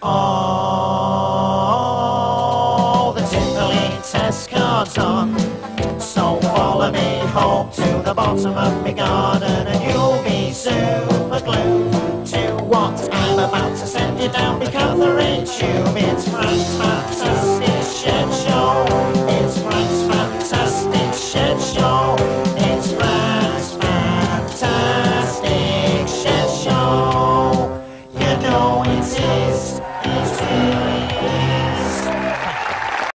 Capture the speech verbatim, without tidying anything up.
Oh, the Tivoli test card's on. So follow me home to the bottom of my garden, and you'll be super glued to what I'm about to send you down, because there ain't you, it's